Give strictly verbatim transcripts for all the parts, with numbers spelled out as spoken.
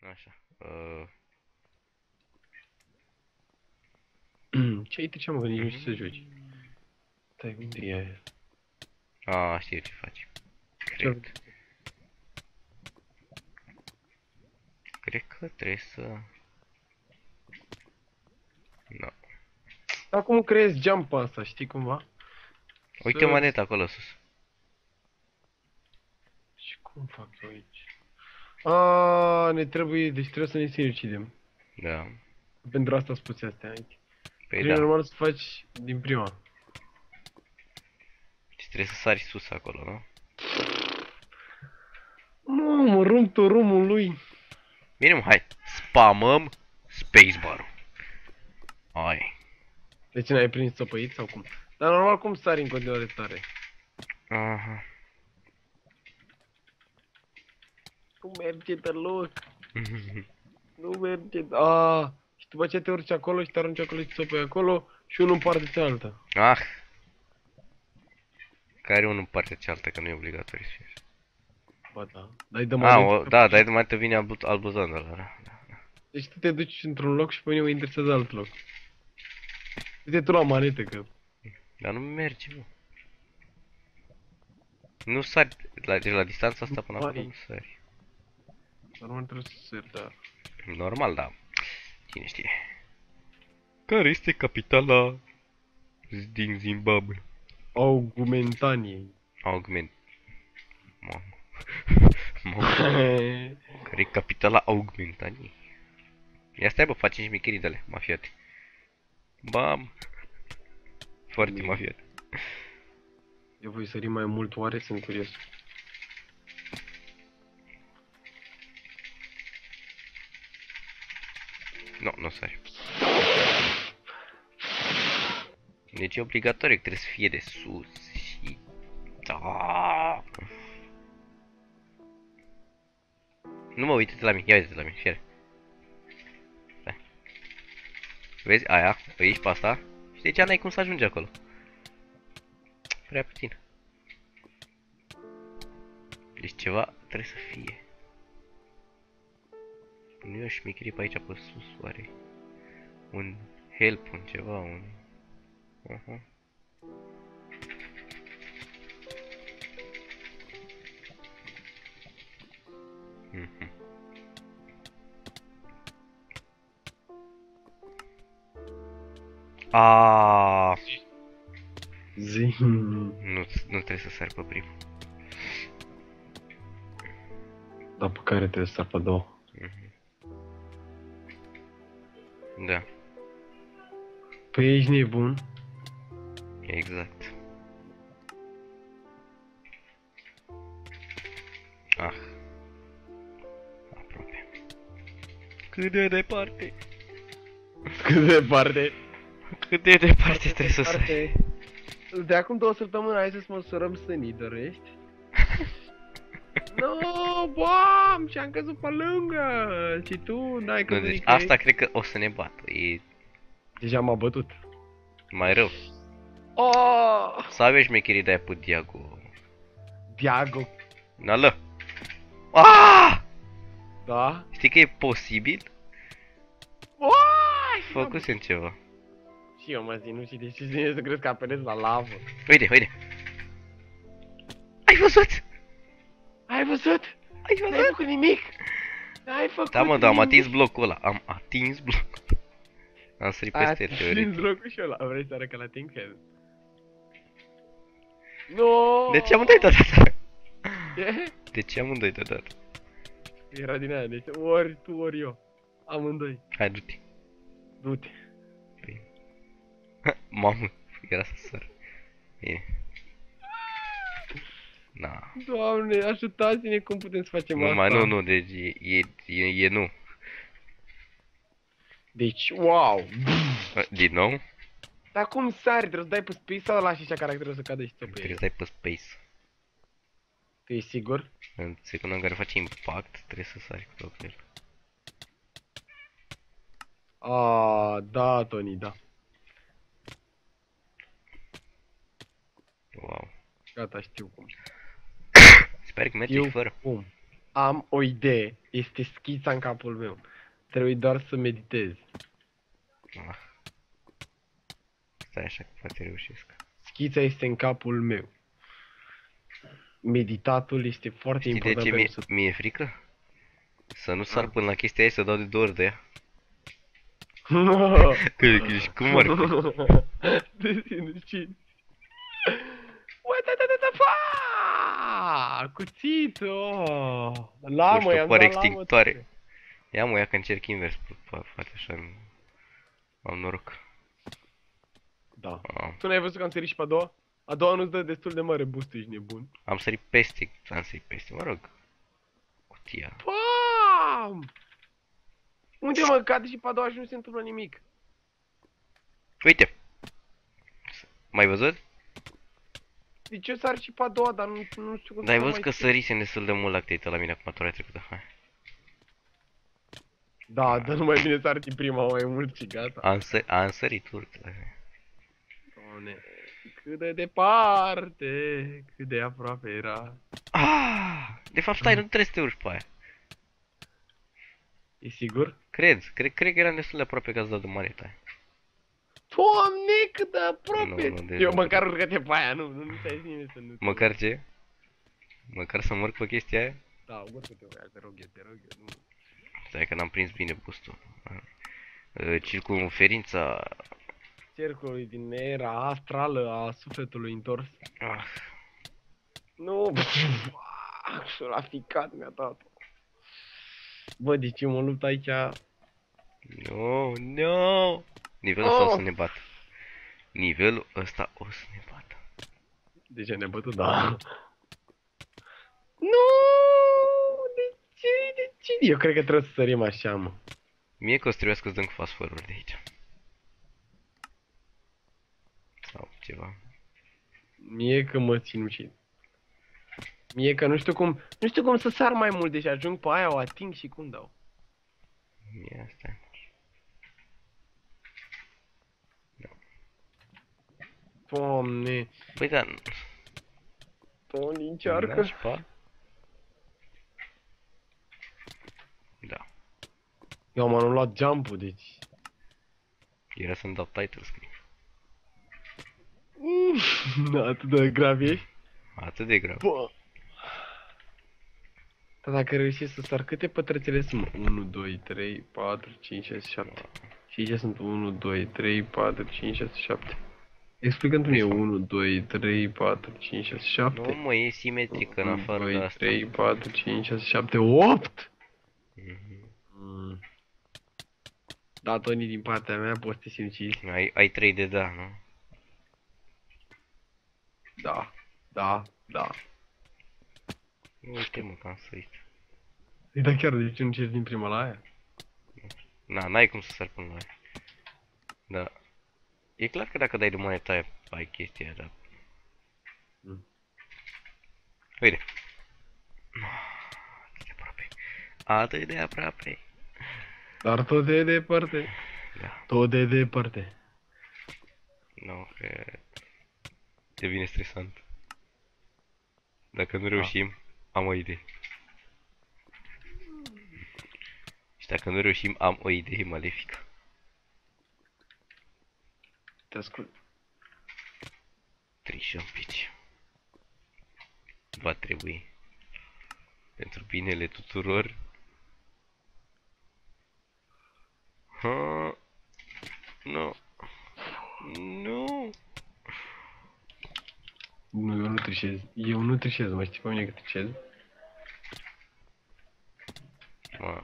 Așa. Uh... Ce ai ce mă gândit, nu știu să joci. Stai, unde e aia? A, știu ce faci. Cred. Cred că trebuie să... Nu. Dar cum creezi jump-ul asta, știi cumva? Uite Să... maneta acolo sus. Și cum fac eu aici? Aaaa, ne trebuie, deci trebuie să ne sinucidem. Da. Pentru asta spus astea aici. Păi Trebuie da. normal să faci din prima. Și trebuie să sari sus acolo, nu? Mamă, rum tu rumul lui. Bine, mă, hai. Spamăm spacebar-ul. Hai. De ce n-ai prins țăpăit sau cum? Dar normal cum sari în continuare tare? Aha. Nu merge deloc. Nu merge. Aaaa. Și după aceea te urci acolo și te arunci acolo și țăpăi acolo și unul în partea cealaltă. Ah. Care unul în partea cealaltă, că nu e obligatoriu să fie. Ba da. Dai de Ah, mai o, da, dai de mai te vine albu albuzan de ăla, da. Deci tu te duci într-un loc și pe mine mă interesează alt loc. Uite tu la manetă că... Dar nu merge, mă. Nu sari, la, deci la distanța asta până acolo nu sari. Normal trebuie să sari, dar... Normal, da. Cine știe. Care este capitala din Zimbabwe? Augmentaniei. Augment. Mamă. Mamă. Care e capitala Augmentaniei? Ia stai, bă, facem și micherii de alea, mafiate. Bam. Foarte mafiate. Eu voi sări mai mult, oare? Sunt curios. Nu, nu sari. Deci e obligatoriu că trebuie să fie de sus și... Da. Nu mă, uite-te la mine, ia uite-te la mine, fiere. Stai. Vezi, aia, pe aici, pe asta. Și de ce n-ai cum să ajungi acolo? Prea puțin. Deci ceva trebuie să fie. Nu e o șmecherie pe aici, pe sus, oare? Un help, un ceva, un... Uh-huh. Mm-hmm. Aaaa. Zi. Nu, nu trebuie să sari pe primul. Dar pe care trebuie să sar pe două? Mm-hmm. Da. Păi ești nebun? Exact. Ah. Aproape. Cât de departe? Cât de departe? Cât de departe trebuie să sari? De acum două săptămâni hai să-ți măsurăm sânii, dorești? Nu, bam, și-am căzut pe lângă și tu n-ai căzut. Nu, deci asta cred că o să ne bată. E Deja m-a bătut. mai rău. Oh! Să aveți șmecherii de-aia pe Diago. Diago. Nală. Ah! Da? Știi că e posibil? Uai! Făcusem ceva. Și eu mă zic, nu știi de ce ține să crezi că apelezi la lavă. Uite, uite. Ai văzut? Ai văzut? Ai N-ai văzut? făcut nimic! N-ai făcut Da, mă, dar am nimic. atins blocul ăla. Am atins blocul. Am sărit peste Atins teoretic. locul și ăla. Vrei să arăt că l-ating? No! De ce amândoi deodată? Ce? De ce amândoi deodată? Era din aia, deci ori tu, ori eu. Amândoi. Hai, du-te. Du-te. Păi. Mamă, era să sar. Bine. Na. Doamne, ajutați-ne cum putem să facem Nu, asta. mai nu, nu, deci e, e, e, e nu. Deci, wow! Din nou? Dar cum sari? Trebuie să dai pe space sau lași așa caracterul să cadă și ți-o pe Trebuie el? să dai pe space. Tu ești sigur? În secunda în care face impact, trebuie să sari cu tot el. Ah, da, Tony, da. Wow. Gata, știu cum. Sper că merge Eu și fără. cum? Am o idee. Este schița în capul meu. Trebuie doar să meditez. Ah. Stai așa că poate reușesc. Schița este în capul meu. Meditatul este foarte Știi de important ce mi-e, pentru să... mi-e frică? Să nu sar Ah. până la chestia aia și să dau de două ori de ea. No. Că ești cum ar fi. De sinucid. Uite, da, da, da, fa! Cuțit, oh! Cu Lamă, i-am ștopare dat lamă. extinctoare. Ia mă, ia că încerc invers. Poate așa nu... Am noroc. Da. Am, Tu n-ai văzut că am sărit și pe a doua? A doua nu-ți dă destul de mare boost, ești nebun. am sărit peste, am sărit peste, mă rog. Cutia. Pam! Unde mă, cade și pe a doua și nu se întâmplă nimic. Uite! M-ai văzut? Deci eu sar și pe a doua, dar nu, nu știu cum Dar ai să văzut mai că sărisem destul de mult la activitatea la mine acum tura trecută. Hai. Da, dar nu mai bine sar din prima mai mult și gata. Am, sări, am sărit urțile. Doamne, cât de departe, cât de aproape era. Ah! De fapt, stai, nu trebuie să te urci pe aia. E sigur? Cred, cred, cred că eram destul de aproape că ați dat de maneta aia. Doamne, cât de aproape! Nu, nu, deci Eu nu măcar urcă-te pe aia, nu, nu, nu stai nimeni să nu... Măcar ce? Măcar să mă urc pe chestia aia? Da, urcă-te pe aia, te rog eu, te rog eu, nu... Stai că n-am prins bine boostul. Uh, Circumferința... Cercului din era astrală a sufletului întors. Ah, Nu, și l-a ficat, mi-a dat. Bă, deci eu mă lupt aici. no, no! Nivelul ăsta o să ne bată. Nivelul ăsta o să ne bată. De ce ne bătut? Da. Nu! De ce? De ce? Eu cred că trebuie să sărim așa, mă. Mie că o să trebuiască să dăm cu fast-forward de aici. Sau ceva. Mie că mă sinucid. Mie că nu știu cum, nu știu cum să sar mai mult, deci ajung pe aia, o ating și cum dau. Mie asta e. Doamne, Păi da, Tony încearcă. nașpa. Da. Eu am anulat jump-ul, deci... Era să-mi dau title screen. Mm, atât de grav ești? Atât de grav. Bă. Dar dacă reușești să sar, câte pătrățele sunt? unu, doi, trei, patru, cinci, șase, șapte. Și aici sunt unu, doi, trei, patru, cinci, șase, șapte. Explică-mi mie unu, doi, trei, patru, cinci, șase, șapte. Nu mă, e simetric în afară de asta. trei, patru, cinci, șase, șapte, opt! Mhm. Mm. Da, Tony, din partea mea poți să te sinucizi. Ai, ai trei de da, nu? Da, da, da. Uite mă că am sărit. Păi da, chiar, de ce nu încerci din prima la aia? Na, n-ai cum să sar până la aia. Da. E clar că dacă dai de moneta aia, ai chestia aia, da. Mm. Uite. Atât de aproape. Atât de aproape. Dar tot de departe. Da. Tot de departe. Nu, că... devine stresant. Dacă nu reușim, am o idee. Și dacă nu reușim, am o idee malefică. Te ascult. Trișăm pici. Va trebui. Pentru binele tuturor. Ha. Nu. Nu. Nu, eu nu trișez. Eu nu trișez, mă știi pe mine că trișez? Ma.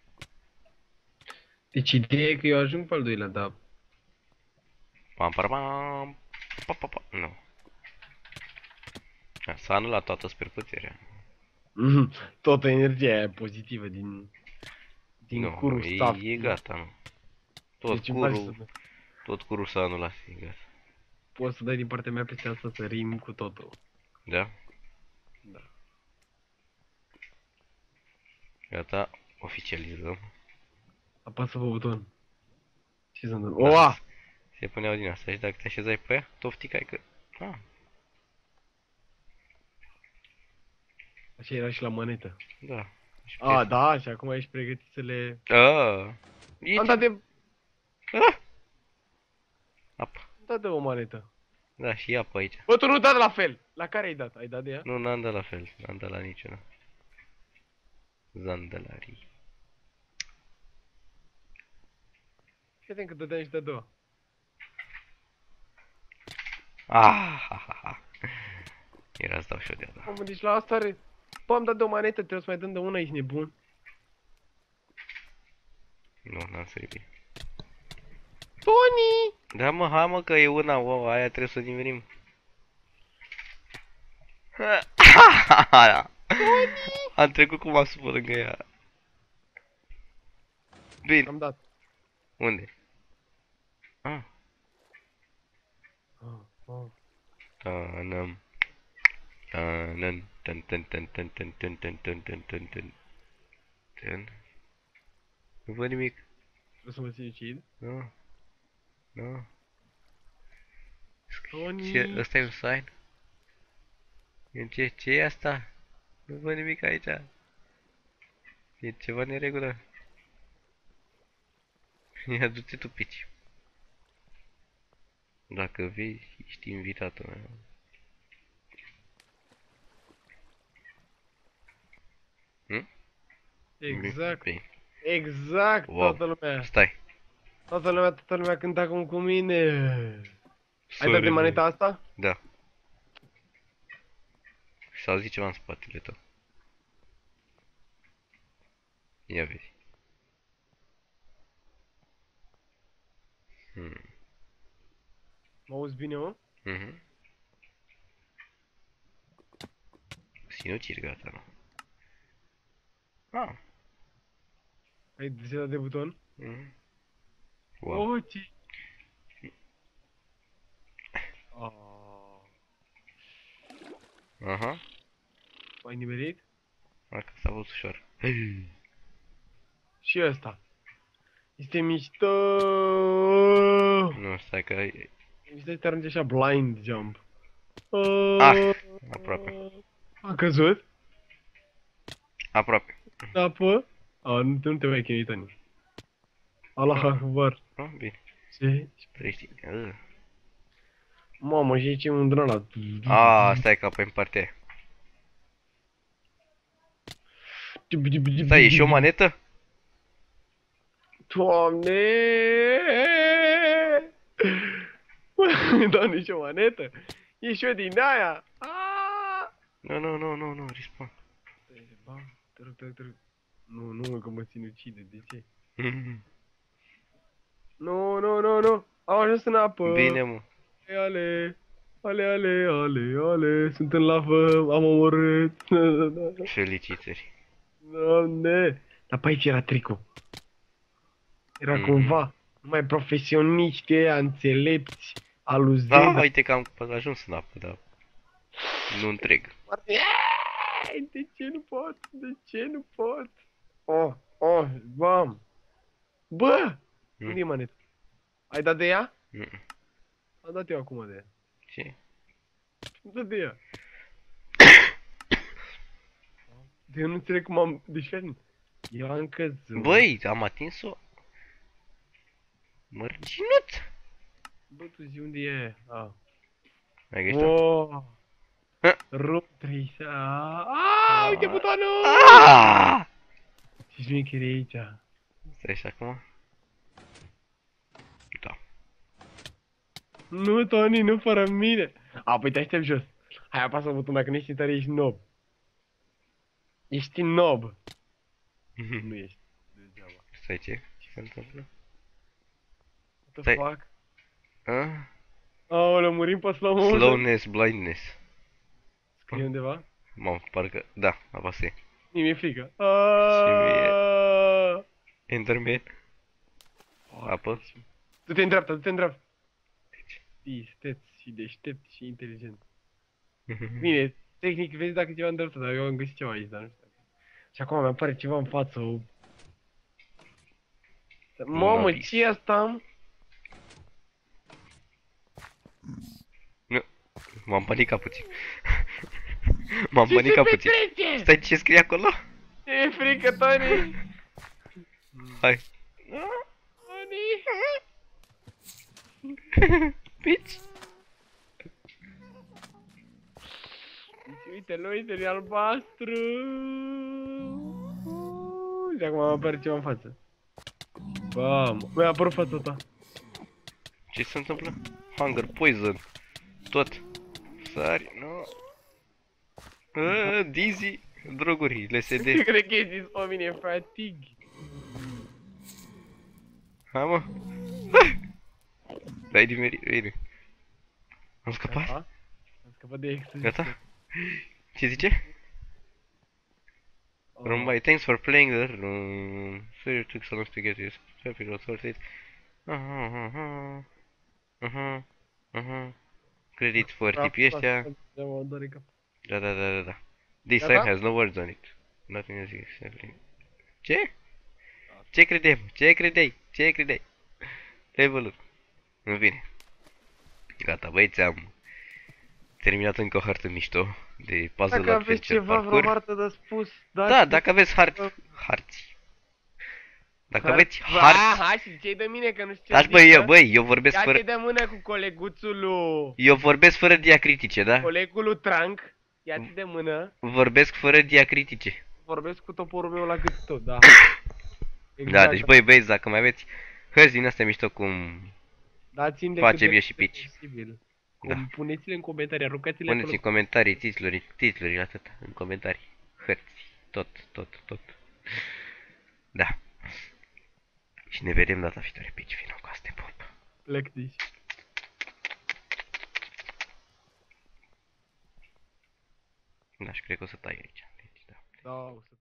Deci ideea e că eu ajung pe al doilea, dar... Pam, pam, pam. Pa, pa, pa. Nu. A, s-a anulat toată superputerea. Mhm, toată energia aia pozitivă din... Din Nu, curul e, staff. e gata, nu. Tot Deci îmi place curul, să... tot curul s-a anulat, e gata. Poți să dai din partea mea peste asta să rim cu totul. Da? Da. Gata, oficializăm. Apasă pe buton. Ce se întâmplă? Da. Oa! Se puneau din asta și dacă te așezai pe ea, tofticai că... Ah, Așa era și la manetă. da. A, da, și acum ești pregătit să le... Ah. Am dat de... Ah. Apă. Am dat de o manetă. Da, și apă aici. Bă, tu nu dat la fel. La care ai dat? Ai dat de ea? Nu, n-am dat la fel. N-am dat la niciuna. Zandelarii. Fii atent că dădeam și de a doua. Ah, ha, ha, ha. Era să dau și-o de-a doua. Mamă, deci la asta are... Bă, am dat de o manetă, trebuie să mai dăm de una, ești nebun. Nu, n-am sărit bine. Tony! Da, mă, hai mă, că e una, wow, aia trebuie să nimerim. Am trecut cu masul pe lângă ea. Bine. Am dat. Unde? Ah. Ah, ah. Tanam. Tanan. Tan tan tan tan tan tan tan tan tan tan tan. Tan. Nu văd nimic. Vreau să mă sinucid? Nu. Nu. Tony! Ce? Ăsta e un sign? E ce? Ce e asta? Nu văd nimic aici. E ceva neregulă. Ia du-te tu pici. Dacă vezi, ești invitatul meu. Hm? Exact. Bine. Exact, Wow. toată lumea. Stai. Toată lumea, toată lumea cânta cum cu mine. Ai dat de Sorry, maneta asta? Da. S-au zis ceva în spatele tău. Ia vezi. Hmm. Mă auzi bine, mă? Mhm. Sinuciri, gata, nu. Ah. Ai desedat de buton? Mhm. Wow. Oh, ce... Oh. Aha. Ai nimerit? Parcă s-a fost ușor. Și ăsta. Este mișto. Nu, stai că... Mișto să te arunci așa blind jump. Ah, aproape. A căzut? Aproape. Apă? A, nu, te- nu te mai chinui, Tony. Allah Akbar. Ah, bine. Ce? Prești. Uh. Mamă, și ce un dron ăla. Ah, stai că pe în partea. Stai, e și o manetă? Doamne! Doamne, și o manetă? E și o din aia! Aaaa! Nu, nu, nu, nu, nu, respawn. Te rog, te rog, te rog. Nu, nu, că mă sinucide, de ce? Nu, nu, nu, nu! Am ajuns în apă! Bine, mă. Ale, ale, ale, ale, ale, sunt în lavă, am omorât. Felicitări. Doamne! Dar pe aici era tricul. Era Mhm. cumva numai profesioniști ăia înțelepți, aluzivi. Da, uite că am ajuns în apă, dar nu întreg. De ce nu pot? De ce nu pot? Oh, oh, bam! Bă! Mm. Unde e maneta? Ai dat de ea? Mm. Am dat eu acum de ea. Ce? Am dat de ea. De eu nu înțeleg cum am... Deci, fii eu am căzut. Băi, am atins-o. Mărginut! Bă, tu zi unde e? Ah. Ai găsit-o? Oh! Hă? Rup trei să... Aaaa, uite butonul! Ah! Ce șmecher e aici? Stai și acum. Da. Nu, Tony, nu fără mine! A, păi te aștept jos. Hai, apasă butonul, dacă nu ești tare, ești nob. Ești nob. Nu ești. Degeaba. Stai, ce? Ce se întâmplă? What the Stai. fuck? Ah? Aoleu, murim pe slow motion. Slowness, blindness. Scrie undeva? Mamă, parcă... Da, apasă. Mie mi-e frică. mie. Aaaa! Enderman. Apă. Du-te în dreapta, du-te în dreapta. Isteț și deștept și inteligent. Bine, tehnic vezi dacă e ceva în dreapta, dar eu am găsit ceva aici, dar nu știu. Și acum mi-apare ceva în față. O... Mamă, Nobis. ce e asta? Nu. M-am panicat puțin. M-am Ce se panicat puțin. petrece? Stai, ce scrie acolo? E frică, Tony! Hai. Tony! Pici. Deci, uite-l, uite-l, e albastru! Și acum mă apare ceva în față. Bam! Mi-a apărut fața ta. Ce se întâmplă? Hunger, poison. Tot. Sari, nu. No. Dizzy. Droguri, L S D. Cred că e zis pe mine, fatig. Ha, mă. Dai din meri... Bine. Am scăpat? Am scăpat de extra. Gata? Ce zice? Rumbai, thanks for playing the room. Sorry, it took so long to get this. Happy to sort it. Aha, aha. Aha. Aha. Credit for tipii ăștia. Da, da, da, da, da. This sign has no words on it. Nothing is exactly. Ce? Ce credeai? Ce credeai? Ce credeai? Levelul. În fine. Gata, băieți, am terminat încă o hartă mișto de puzzle Dacă aveți adventure ceva, vreo parkour. hartă de spus, Da, dacă aveți har harți. Dacă aveți har... Ah, hai și ce de mine că nu știu ce. Lași, băi, eu, băi, eu vorbesc Ia-te fără... de mână cu coleguțul lui... Eu vorbesc fără diacritice, da? Colegul lui Trank. Ia-te de mână. Vorbesc fără diacritice. Vorbesc cu toporul meu la gât tot, da. Da, deci băi, băieți, dacă mai aveți hărți din astea mișto cum Dați-mi de facem cât de eu și Pici. posibil. Da. Com- Puneți-le în comentarii, aruncați-le Puneți în acolo. comentarii titluri, titluri, atât, în comentarii. Hărți, tot, tot, tot. Da. Și ne vedem data viitoare, Pici, vină cu astea, pop. Plec de aici. Da, și cred că o să tai aici. Deci, da. Da, o să